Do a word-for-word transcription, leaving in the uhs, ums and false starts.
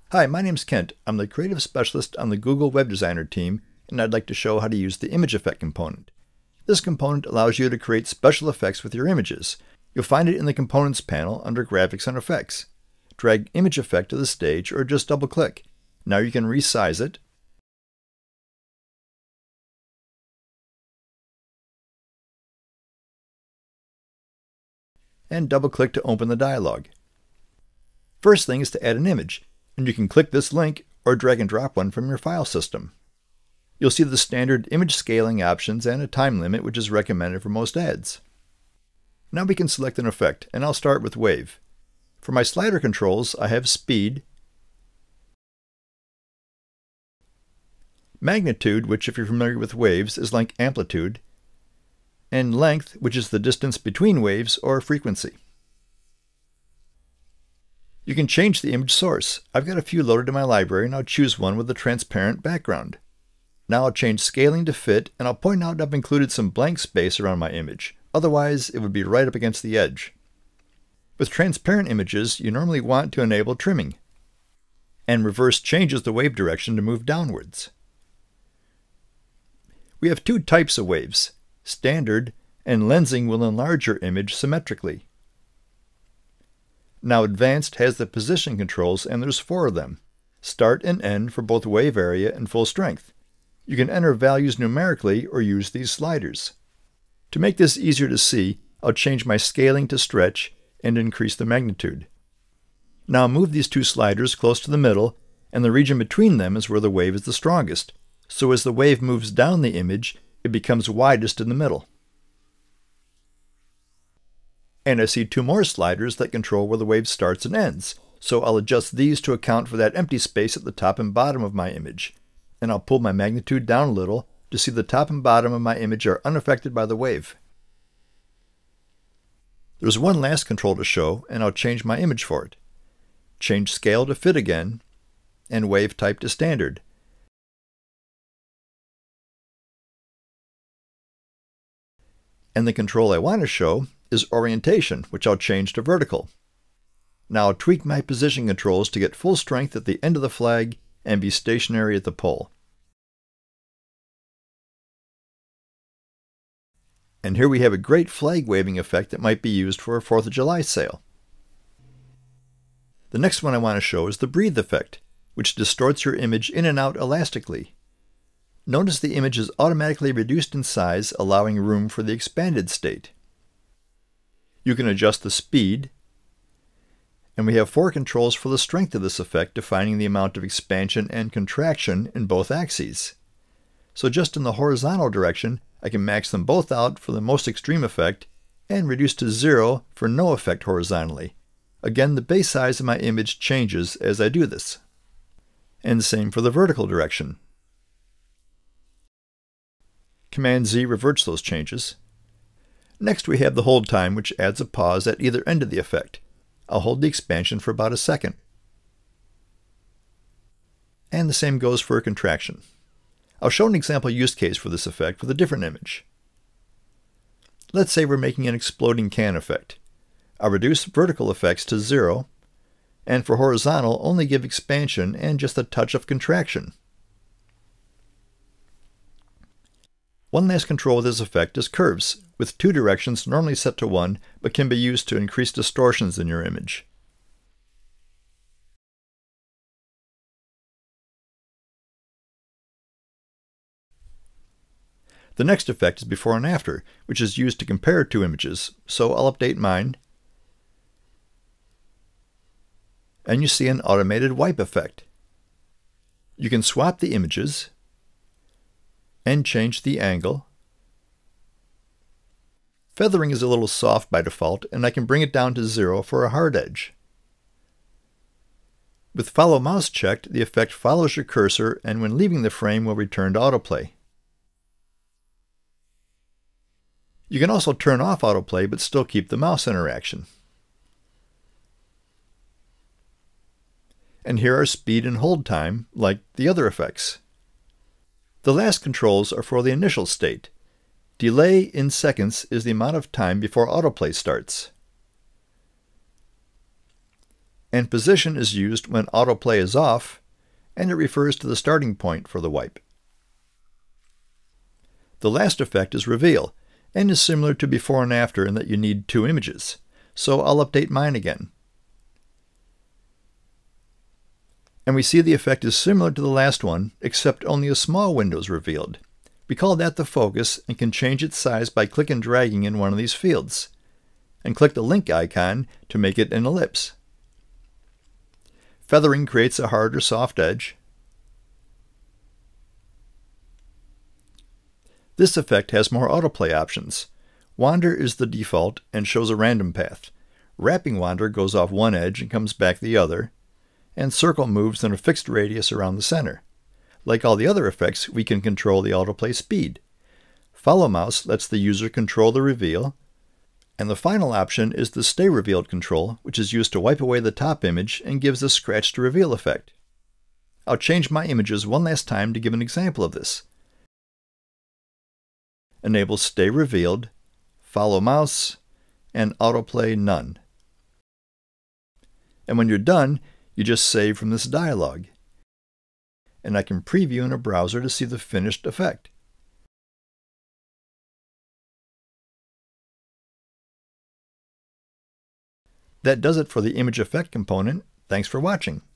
Hi, my name's Kent. I'm the creative specialist on the Google Web Designer team, and I'd like to show how to use the image effect component. This component allows you to create special effects with your images. You'll find it in the Components panel under Graphics and Effects. Drag Image Effect to the stage or just double-click. Now you can resize it, and double-click to open the dialog. First thing is to add an image, and you can click this link or drag and drop one from your file system. You'll see the standard image scaling options and a time limit, which is recommended for most ads. Now we can select an effect, and I'll start with Wave. For my slider controls, I have Speed, Magnitude, which if you're familiar with waves is like amplitude, and Length, which is the distance between waves or frequency. You can change the image source. I've got a few loaded in my library, and I'll choose one with a transparent background. Now I'll change scaling to fit, and I'll point out I've included some blank space around my image. Otherwise, it would be right up against the edge. With transparent images, you normally want to enable trimming, and reverse changes the wave direction to move downwards. We have two types of waves. Standard and lensing will enlarge your image symmetrically. Now Advanced has the position controls, and there's four of them. Start and end for both wave area and full strength. You can enter values numerically or use these sliders. To make this easier to see, I'll change my scaling to stretch and increase the magnitude. Now move these two sliders close to the middle, and the region between them is where the wave is the strongest. So as the wave moves down the image, it becomes widest in the middle. And I see two more sliders that control where the wave starts and ends, so I'll adjust these to account for that empty space at the top and bottom of my image. And I'll pull my magnitude down a little to see the top and bottom of my image are unaffected by the wave. There's one last control to show, and I'll change my image for it. Change scale to fit again, and wave type to standard. And the control I want to show is orientation, which I'll change to vertical. Now I'll tweak my position controls to get full strength at the end of the flag and be stationary at the pole. And here we have a great flag waving effect that might be used for a fourth of July sale. The next one I want to show is the breathe effect, which distorts your image in and out elastically. Notice the image is automatically reduced in size, allowing room for the expanded state. You can adjust the speed, and we have four controls for the strength of this effect, defining the amount of expansion and contraction in both axes. So just in the horizontal direction, I can max them both out for the most extreme effect and reduce to zero for no effect horizontally. Again, the base size of my image changes as I do this. And same for the vertical direction. Command Z reverts those changes. Next we have the hold time, which adds a pause at either end of the effect. I'll hold the expansion for about a second. And the same goes for a contraction. I'll show an example use case for this effect with a different image. Let's say we're making an exploding can effect. I'll reduce vertical effects to zero, and for horizontal only give expansion and just a touch of contraction. One last control with this effect is curves, with two directions normally set to one, but can be used to increase distortions in your image. The next effect is before and after, which is used to compare two images, so I'll update mine. And you see an automated wipe effect. You can swap the images and change the angle. Feathering is a little soft by default, and I can bring it down to zero for a hard edge. With follow mouse checked, the effect follows your cursor, and when leaving the frame will return to autoplay. You can also turn off autoplay but still keep the mouse interaction. And here are speed and hold time, like the other effects. The last controls are for the initial state. Delay in seconds is the amount of time before autoplay starts. And position is used when autoplay is off, and it refers to the starting point for the wipe. The last effect is reveal, and is similar to before and after in that you need two images. So I'll update mine again. And we see the effect is similar to the last one, except only a small window is revealed. We call that the focus and can change its size by clicking and dragging in one of these fields. And click the link icon to make it an ellipse. Feathering creates a hard or soft edge. This effect has more autoplay options. Wander is the default and shows a random path. Wrapping Wander goes off one edge and comes back the other. And Circle moves in a fixed radius around the center. Like all the other effects, we can control the autoplay speed. Follow Mouse lets the user control the reveal. And the final option is the Stay Revealed control, which is used to wipe away the top image and gives a scratch to reveal effect. I'll change my images one last time to give an example of this. Enable Stay Revealed, Follow Mouse, and Autoplay None. And when you're done, you just save from this dialog. And I can preview in a browser to see the finished effect. That does it for the image effect component. Thanks for watching.